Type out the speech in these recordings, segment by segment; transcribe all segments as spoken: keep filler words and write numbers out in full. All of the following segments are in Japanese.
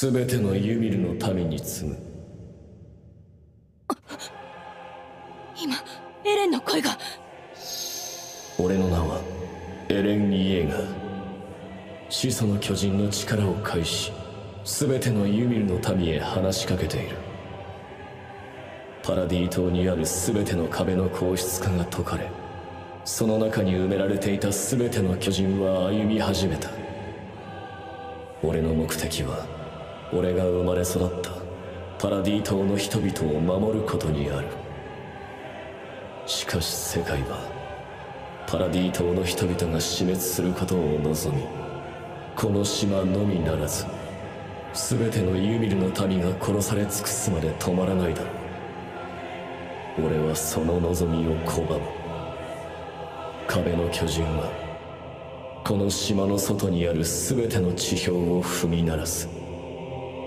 全てのユミルの民に告ぐ。 今エレンの声が。 俺の名はエレン・イエーガー。始祖の巨人の力を介し全てのユミルの民へ話しかけている。パラディ島にある全ての壁の硬質化が解かれ、その中に埋められていた全ての巨人は歩み始めた。俺の目的は俺が生まれ育ったパラディ島の人々を守ることにある。しかし世界はパラディ島の人々が死滅することを望み、この島のみならず全てのユミルの民が殺され尽くすまで止まらないだろう。俺はその望みを拒む。壁の巨人はこの島の外にある全ての地表を踏み鳴らす。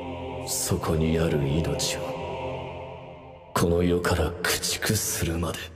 そこにある命をこの世から駆逐するまで。